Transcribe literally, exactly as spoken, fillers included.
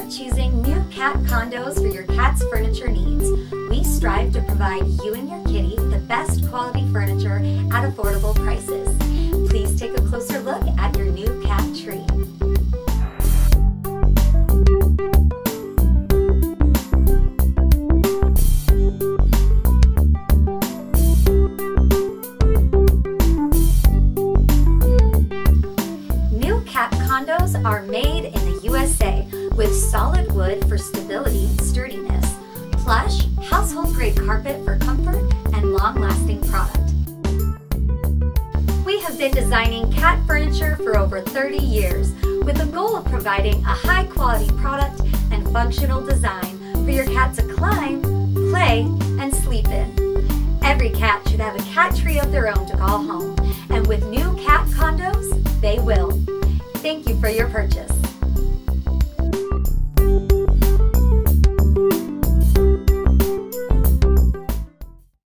choosing new cat condos for your cat's furniture needs. We strive to provide you and your kitty the best quality furniture at affordable prices. Please take a closer look at your new cat tree. New cat condos are made in the U S A with solid wood for stability and sturdiness, plush, household-grade carpet for comfort, and long-lasting product. We have been designing cat furniture for over thirty years with the goal of providing a high-quality product and functional design for your cat to climb, play, and sleep in. Every cat should have a cat tree of their own to call home, and with new cat condos, they will. Thank you for your purchase.